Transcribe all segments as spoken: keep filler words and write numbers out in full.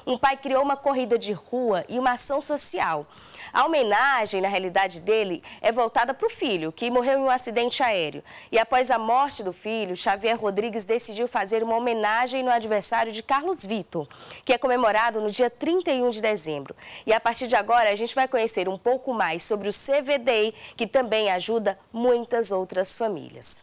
um pai criou uma corrida de rua e uma ação social. A homenagem, na realidade dele, é voltada para o filho, que morreu em um acidente aéreo. E após a morte do filho, Xavier Rodrigues decidiu fazer uma homenagem no aniversário de Carlos Vitor, que é comemorado no dia trinta e um de dezembro. E a partir de agora, a gente vai conhecer um pouco mais sobre o C V D I, que também ajuda muitas outras famílias.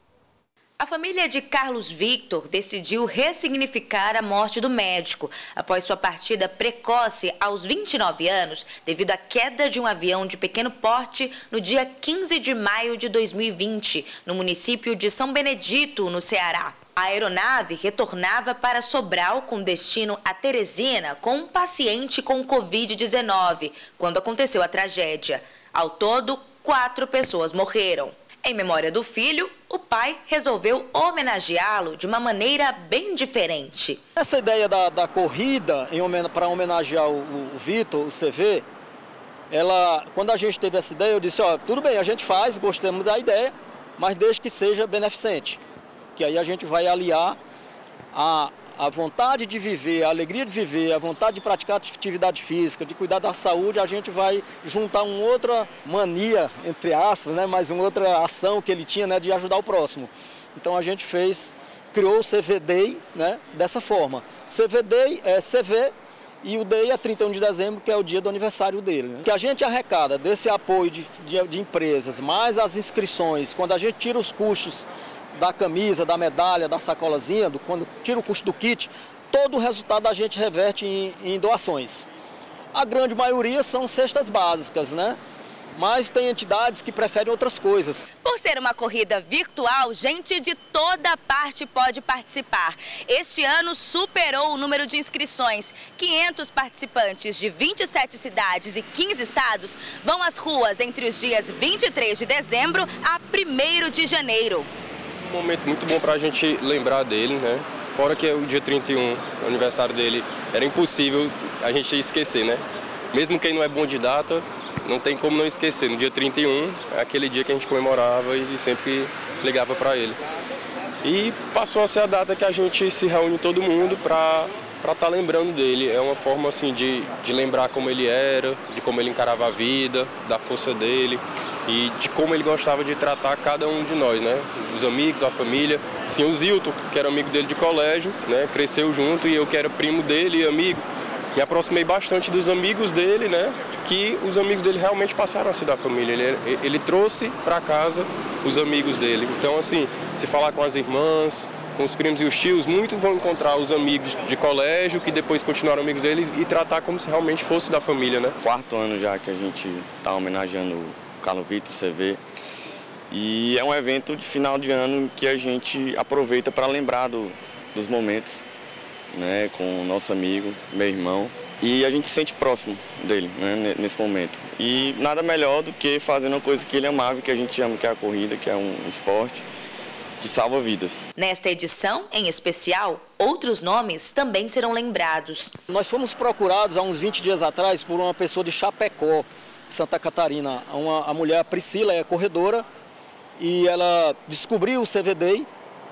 A família de Carlos Vitor decidiu ressignificar a morte do médico após sua partida precoce aos vinte e nove anos, devido à queda de um avião de pequeno porte no dia quinze de maio de dois mil e vinte, no município de São Benedito, no Ceará. A aeronave retornava para Sobral com destino a Teresina com um paciente com Covid dezenove, quando aconteceu a tragédia. Ao todo, quatro pessoas morreram. Em memória do filho, o pai resolveu homenageá-lo de uma maneira bem diferente. Essa ideia da, da corrida para homenagear o, o Vitor, o C V, ela, quando a gente teve essa ideia, eu disse, ó, tudo bem, a gente faz, gostamos da ideia, mas desde que seja beneficente. Que aí a gente vai aliar a, a vontade de viver, a alegria de viver, a vontade de praticar atividade física, de cuidar da saúde, a gente vai juntar uma outra mania, entre aspas, né, mas uma outra ação que ele tinha, né, de ajudar o próximo. Então a gente fez, criou o C V D I, né, dessa forma. C V D I é C V e o D I é trinta e um de dezembro, que é o dia do aniversário dele. Né? O que a gente arrecada desse apoio de, de, de empresas, mais as inscrições, quando a gente tira os custos da camisa, da medalha, da sacolazinha, do, quando tira o custo do kit, todo o resultado a gente reverte em, em doações. A grande maioria são cestas básicas, né? Mas tem entidades que preferem outras coisas. Por ser uma corrida virtual, gente de toda parte pode participar. Este ano superou o número de inscrições. quinhentos participantes de vinte e sete cidades e quinze estados vão às ruas entre os dias vinte e três de dezembro a primeiro de janeiro. Um momento muito bom para a gente lembrar dele, né? Fora que o dia trinta e um, o aniversário dele, era impossível a gente esquecer, né? Mesmo quem não é bom de data, não tem como não esquecer. No dia trinta e um, é aquele dia que a gente comemorava e sempre ligava para ele. E passou a ser a data que a gente se reúne todo mundo para para estar lembrando dele. É uma forma assim de, de lembrar como ele era, de como ele encarava a vida, da força dele e de como ele gostava de tratar cada um de nós, né? Os amigos, a família. Sim, o Zilton, que era amigo dele de colégio, né? Cresceu junto, e eu que era primo dele e amigo, me aproximei bastante dos amigos dele, né? Que os amigos dele realmente passaram a ser da família. Ele, ele trouxe para casa os amigos dele. Então, assim, se falar com as irmãs, com os primos e os tios, muitos vão encontrar os amigos de colégio, que depois continuaram amigos deles, e tratar como se realmente fosse da família, né? Quarto ano já que a gente está homenageando o Carlos Vitor, C V, e é um evento de final de ano que a gente aproveita para lembrar do, dos momentos, né, com o nosso amigo, meu irmão, e a gente se sente próximo dele, né, nesse momento. E nada melhor do que fazendo uma coisa que ele amava, que a gente ama, que é a corrida, que é um esporte que salva vidas. Nesta edição, em especial, outros nomes também serão lembrados. Nós fomos procurados há uns vinte dias atrás por uma pessoa de Chapecó, Santa Catarina. Uma, a mulher, a Priscila, é corredora, e ela descobriu o C V D I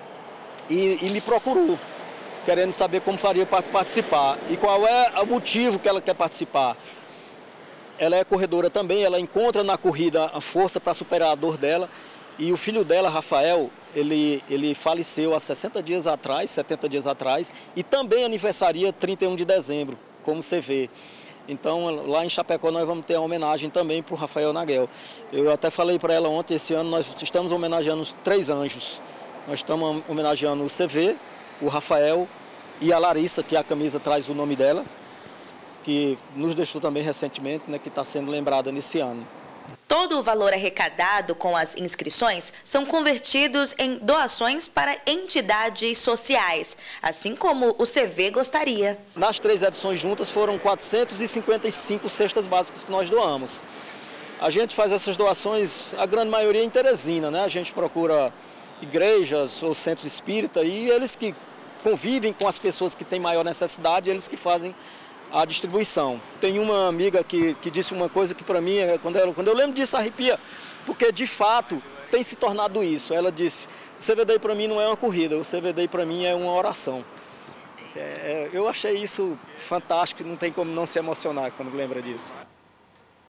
e, e me procurou, querendo saber como faria para participar e qual é o motivo que ela quer participar. Ela é corredora também, ela encontra na corrida a força para superar a dor dela. E o filho dela, Rafael, ele, ele faleceu há sessenta dias atrás, setenta dias atrás, e também aniversaria trinta e um de dezembro, como você vê. Então, lá em Chapecó, nós vamos ter a homenagem também para o Rafael Naguel. Eu até falei para ela ontem, esse ano nós estamos homenageando os três anjos. Nós estamos homenageando o C V, o Rafael e a Larissa, que a camisa traz o nome dela, que nos deixou também recentemente, né, que está sendo lembrada nesse ano. Todo o valor arrecadado com as inscrições são convertidos em doações para entidades sociais, assim como o C V gostaria. Nas três edições juntas foram quatrocentas e cinquenta e cinco cestas básicas que nós doamos. A gente faz essas doações, a grande maioria em Teresina, né? A gente procura igrejas ou centros espírita e eles que convivem com as pessoas que têm maior necessidade, eles que fazem a distribuição. Tem uma amiga que, que disse uma coisa que para mim, quando, ela, quando eu lembro disso, arrepia, porque de fato tem se tornado isso. Ela disse, o C V D I para mim não é uma corrida, o C V D I para mim é uma oração. É, eu achei isso fantástico, não tem como não se emocionar quando lembra disso.